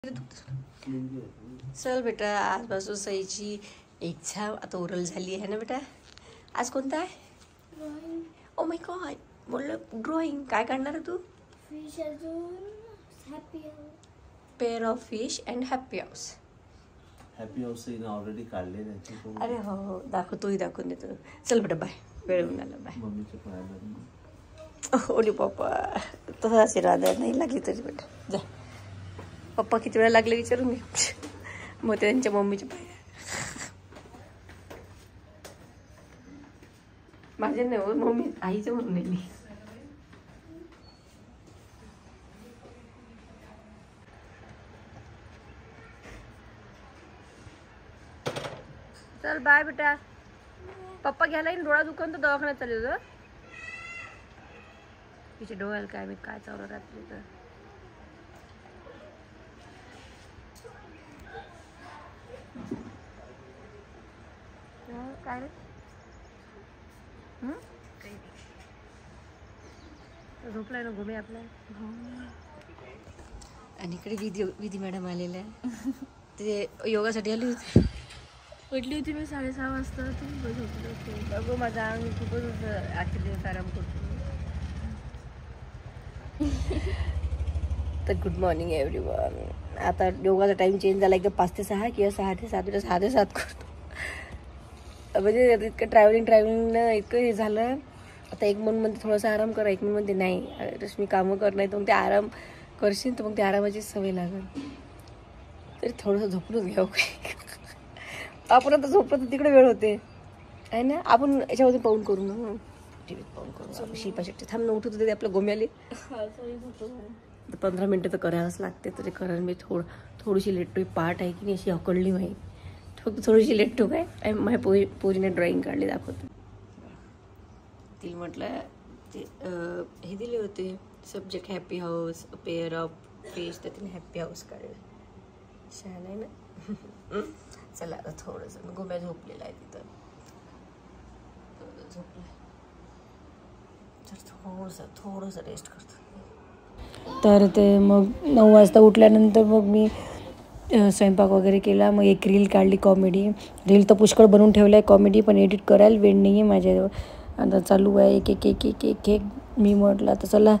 चल बेटा, आजपासून सईची एक्झाम आता ओरल झाली आहे ना बेटा. आज कोणता आहे? ड्रॉइंग. ओ माय गॉड, बोललं ड्रॉइंग. काय काढणार आहे तू? फिश अजून happy house. Pair of fish and happy house. Happy house already काढले नाही. अरे हो हो, दाखवतोही दाखवून देतो. चल बेटा, बाय. वेळ होऊन आला, बाय. मम्मीच्या पायाला ओली पप्पा तसा आशीर्वाद नाही लागली तरी बेटा जा. पप्पा किती वेळा लागले विचारून मी मग त्यांच्या मम्मीच्या पाया. माझ्या नाही, मम्मी आईच्या म्हणून नेली. चल बाय बेटा. पप्पा घ्यायला येईन, डोळा दुकान तर दवाखान्यात चालले होतं. तिच्या डोळ्याला काय मी काय चालू रात्री तर. काय रे झोपलाय ना घुमे आपला. आणि इकडे विधी मॅडम आलेल्या ते योगासाठी आली होती. उठली होती मी 6:30 वाजता. तुम्ही झोपले होते. अगो माझा अंग खूपच आजचे दिवस आराम करतो. तर गुड मॉर्निंग एव्हरीवन. आता योगाचा टाइम चेंज झाला, एकदम 5 ते 6 किंवा 6 ते 7 6 ते 7 करतो. म्हणजे इतकं ट्रॅव्हलिंग इतकं हे झालं. आता एक मन म्हणते थोडासा आराम करा, एक मन म्हणते नाही रश्मी कामं कर, नाही तर मग ते आराम करशील तर मग ते आरामाची सवय लागेल. तरी थोडंसं झोपूनच घ्यावं. काय आपण आता झोपलं तर तिकडे वेळ होते आहे ना. आपण याच्यामध्ये पाहून करू ना, टी व्हीत पाहून करू. शिल्पा शेट्टी थांब ना, उठत होते ते आपल्या गोम्याले. 15 मिनटं तर करावंच लागते. तरी करा मी थोडीशी लेटो. पाठ आहे की नाही अशी हकलली माहीत, फक्त थोडीशी लेटो काय. माझ्या पोरीने ड्रॉइंग काढली, दाखवतो. तिला म्हटलं ते हे दिले होते subject happy house, pair of fish, तर तिने हॅपी हाऊस काढलं. छान आहे ना. चला आता थोडंसं गोम्या झोपलेला आहे तिथं, झोपलाय तर थोडंसं रेस्ट करतो. तर ते मग 9 वाजता उठल्यानंतर मग मी स्वयंपाक वगैरे केला. मग एक रील काढली कॉमेडी. रील तर पुष्कळ बनवून ठेवलं आहे कॉमेडी, पण एडिट करायला वेळ नाही आहे माझ्याजवळ. आता चालू आहे एक मी म्हटलं आता चला.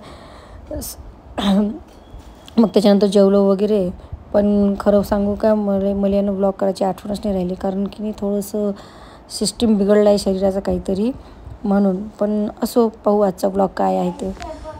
मग त्याच्यानंतर जेवलो वगैरे. पण खरं सांगू का, मला यानं ब्लॉग करायची आठवणच नाही राहिली, कारण की नाही थोडंसं सिस्टीम बिघडलं आहे शरीराचं काहीतरी म्हणून. पण असो, पाहू आजचा ब्लॉग काय आहे ते.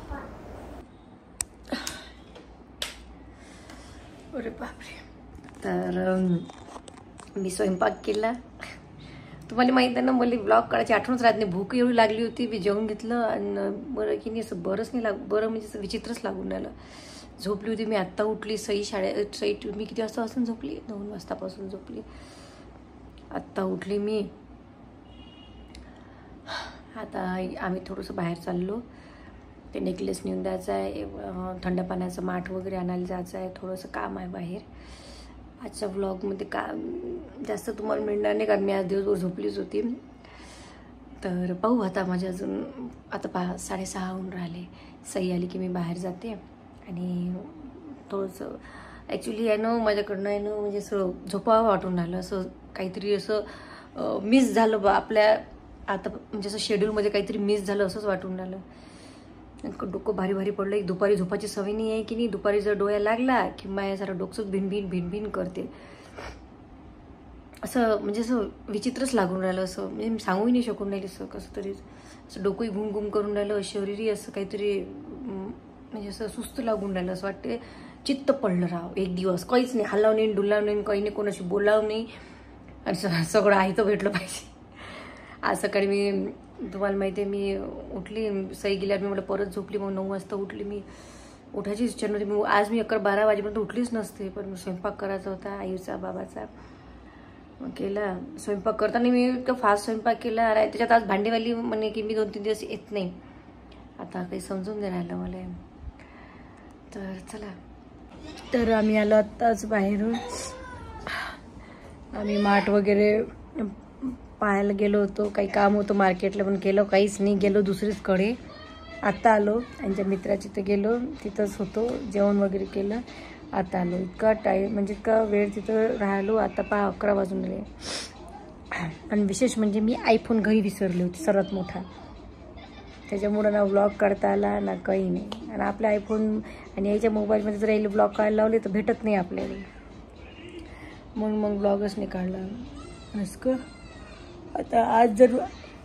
अरे बापरे. तर मी स्वयंपाक केला. तुम्हाला माहीत आहे ना, मला ब्लॉग करायची आठवणच राहत नाही. भूक एवढी लागली होती, मी जेवून घेतलं आणि बरं की नाही असं बरंच नाही बरं म्हणजे असं विचित्रच लागून राहिलं. झोपली होती मी, आत्ता उठली. सई मी किती वाजतापासून झोपली? 2 वाजतापासून झोपली. आत्ता उठली मी. आता आम्ही थोडंसं बाहेर चाललो. ते नेकलेस नेऊन द्यायचं आहे, थंड पाण्याचं माठ वगैरे आणायला जायचं आहे. थोडंसं काम आहे बाहेर. आजच्या व्लॉगमध्ये जास्त तुम्हाला मिळणार नाही, कारण मी आज दिवसभर झोपलीच होती. तर पाहू आता. माझ्या अजून आता 6:30 होऊन राहिले. सई आली की मी बाहेर जाते. आणि थोडंसं ॲक्च्युली आहे ना, माझ्याकडनं आहे ना, म्हणजे असं झोपावं वाटून राहिलं. असं काहीतरी असं मिस झालं बा आपल्या आता, म्हणजे असं शेड्यूलमध्ये काहीतरी मिस झालं असंच वाटून राहिलं. डोकं भारी भारी पडलं. एक दुपारी झोपाची सवय नाही आहे की नाही. दुपारी जर डोळ्या लागला की माझ्या सारं डोकंच भिनभिन करते. असं म्हणजे असं विचित्रच लागून राहिलं. असं म्हणजे मी सांगूही नाही शकून राहिली. असं कसं तरी असं डोकंही घुम करून राहिलं. शरीरही असं काहीतरी म्हणजे असं सुस्त लागून राहिलं. असं वाटते चित्त पडलं राव एक दिवस. काहीच नाही, हलाव नाही, डुलाव नाही, काही नाही, कोणाशी बोलावं नाही, आणि सगळं आहे तर भेटलं पाहिजे. आज सकाळी मी तुम्हाला माहिती आहे मी उठली. सई गेल्यावर मी मला परत झोपली. मग 9 वाजता उठली. मी उठायची इच्छा नव्हती. मी आज मी 11-12 वाजेपर्यंत उठलीच नसते, पण स्वयंपाक करायचा होता आईचा बाबाचा. मग केला. स्वयंपाक करताना मी इतकं फास्ट स्वयंपाक केला. अरे त्याच्यात आज भांडेवाली म्हणे की मी 2-3 दिवस येत नाही. आता काही समजून नाही राहिलं मला. तर चला. तर आम्ही आलो आत्ताच बाहेरून. आम्ही माठ वगैरे पाहायला गेलो होतो. काही काम होतं मार्केटला, पण केलं काहीच नाही. गेलो दुसरीचकडे. आत्ता आलो. त्यांच्या मित्राची तर गेलो, तिथंच होतो. जेवण वगैरे केलं. आता आलो. इतका टाईम म्हणजे इतका वेळ तिथं राहिलो. आता 11 वाजून गेले. आणि विशेष म्हणजे मी आयफोन घरी विसरले होते सर्वात मोठा. त्याच्यामुळं ना व्लॉग काढता आला ना काही नाही. आणि आपल्या आयफोन आणि याच्या मोबाईलमध्ये जर यायला ब्लॉग काढायला लावले तर भेटत नाही आपल्याला, म्हणून मग ब्लॉगच नाही काढला. असं आता आज जर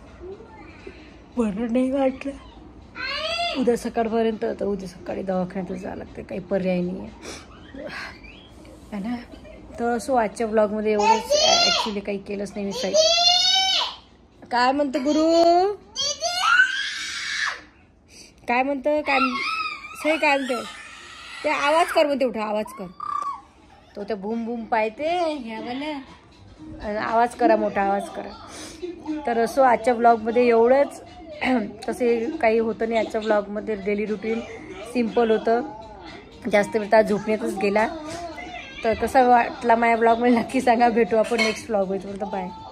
बरं नाही वाटलं उद्या सकाळपर्यंत, तर उद्या सकाळी दवाखान्यात जावं लागतं, काही पर्याय नाही आहे ना. तर असो आजच्या ब्लॉगमध्ये एवढंच. ॲक्च्युली काही केलंच नाही मी काही. काय म्हणतं गुरु, काय म्हणतं, काय सही काय म्हणते ते, आवाज कर म्हणते, उठा आवाज कर. तो त्या बूम बूम पाहते ह्या मला, आवाज करा, मोठा आवाज करा. तर असो आजच्या ब्लॉगमध्ये एवढंच. तसे काही होतं नाही आजच्या ब्लॉगमध्ये. डेली रुटीन सिम्पल होतं. जास्त वेळ तास झोपण्यातच गेला. तर कसा वाटला माझ्या ब्लॉगमध्ये नक्की सांगा. भेटू आपण नेक्स्ट ब्लॉग होईल. बाय.